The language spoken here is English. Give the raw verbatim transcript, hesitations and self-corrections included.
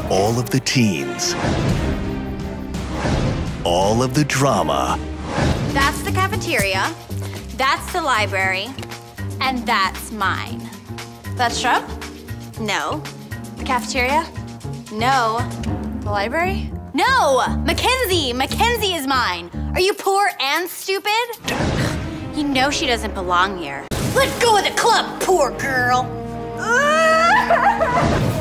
all of the teens, all of the drama. That's the cafeteria, that's the library, and that's mine. That's Shrub? No. The cafeteria? No. The library? No! MackenZie! MackenZie is mine! Are you poor and stupid? You know she doesn't belong here. Let go of the club, poor girl!